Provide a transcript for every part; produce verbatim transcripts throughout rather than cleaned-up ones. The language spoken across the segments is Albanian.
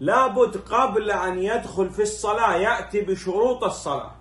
لابد قبل أن يدخل في الصلاة يأتي بشروط الصلاة.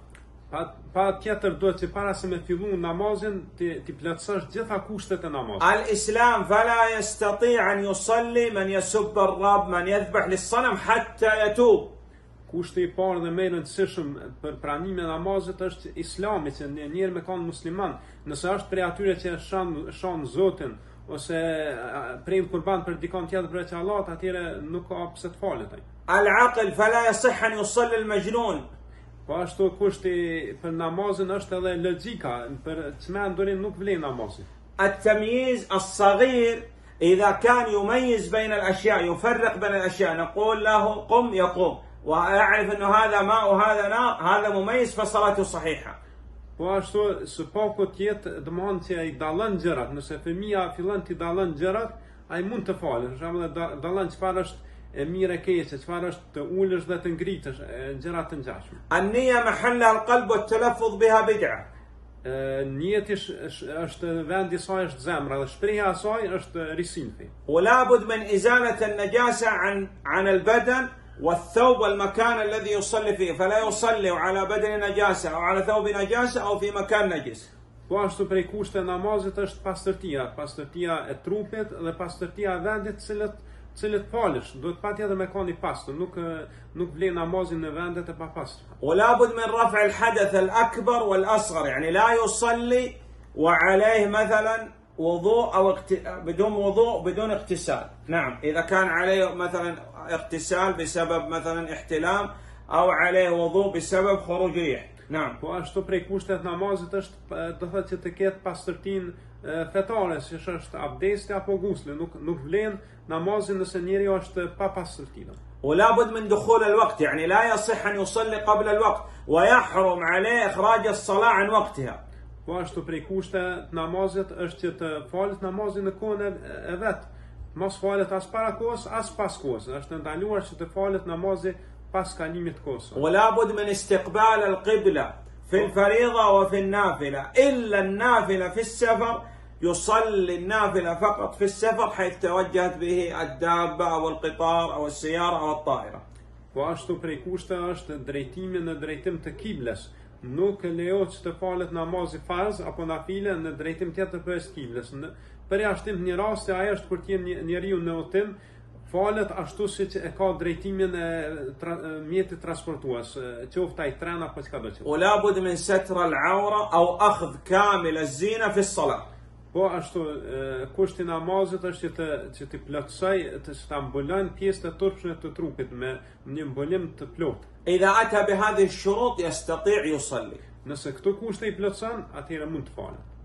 Pa tjetër duhet që para se me fillu namazin ti ti plotësosh gjitha kushtet e namazit. الإسلام فلا يستطيع أن يصلي من يسب الرب من يذبح للصنم حتى يتوب. Kushti i parë dhe më i rëndësishëm për pranimin e namazit është Islami, që njëri me kanë musliman, nëse është prej atyre që shon shon Zotin ose prej kurban për dikon tjetër për Allahut, atëre nuk ka pse të falet ai. العقل فلا يصح أن يصلي المجنون. Po ashtu kushti për namazin është edhe logjika, për çmendurin nuk vlen namazi. التمييز الصغير إذا كان يميز بين الأشياء يفرق بين الأشياء نقول له قم يقوم ويعرف أنه هذا ماء وهذا نار هذا مميز فصلاته صحيحة. Po ashtu së paku tjetë domthon që ai dallon gjërat, nëse fëmia fillon të dallon gjërat, ai mund të falë. Për shembull dallon çfarë është e mirë e keqe, çfarë është të ulësh dhe të ngritësh, gjëra të ngjashme. النية محلها القلب والتلفظ بها بدعة. Niyeti është vendi i saj është zemra dhe shprehja e saj është risinfi. ولا بد من إزالة النجاسة عن عن البدن والثوب والمكان الذي يصلي فيه فلا يصلي على بدن نجاسة أو على ثوب نجاسة أو في مكان نجس. Po ashtu prej kushte namazit është pastërtia, pastërtia e trupit dhe pastërtia e vendit të cilët cilët falesh, duhet patjetër me kanë i pastër, nuk nuk vlen namazin në vendet e papastër. ولا بد من رفع الحدث الأكبر والأصغر يعني لا يصلي وعليه مثلا وضوء أو اقت... بدون وضوء بدون اغتسال. نعم إذا كان عليه مثلا اغتسال بسبب مثلا احتلام أو عليه وضوء بسبب خروج ريح. نعم. Po ashtu prej kushtet namazit është do thotë që të ketë pastërtinë fetare, si është abdesti apo gusli, nuk nuk vlen namazin nëse njeriu është pa pastërtinë. ولا بد من دخول الوقت يعني لا يصح أن يصلي قبل الوقت ويحرم عليه إخراج الصلاة عن وقتها. Po ashtu prej kushte namazit është që të falet namazin në kohën e vet. Mos falet as para kohës as pas kohës. Është ndaluar që të falet namazi pas kalimit të kohës. ولا بد من استقبال القبلة في الفريضة وفي النافلة إلا النافلة في السفر يصلي النافلة فقط في السفر حيث توجهت به الدابة أو القطار أو السيارة أو الطائرة. Po ashtu prej kushte është drejtimi në drejtim të kiblës. Nuk lejohet që të falet namazi farz apo nafile në drejtim tjetër përveç kiblës. Për jashtim një rast ai është kur të jenë njeriu në udhtim, falet ashtu siç e ka drejtimin e tra, mjetit transportues, qoftë ai tren apo çka do të qoftë. ولا بد من ستر العورة أو أخذ كامل الزينة في الصلاة. Po ashtu kushti i namazit është që të që të plotësoj, të ta mbulon pjesët e turpshme të trupit me një mbulim të plotë. إذا أتى بهذه الشروط يستطيع يصلي. Nëse këto kushte i plotëson, atëherë mund të falet.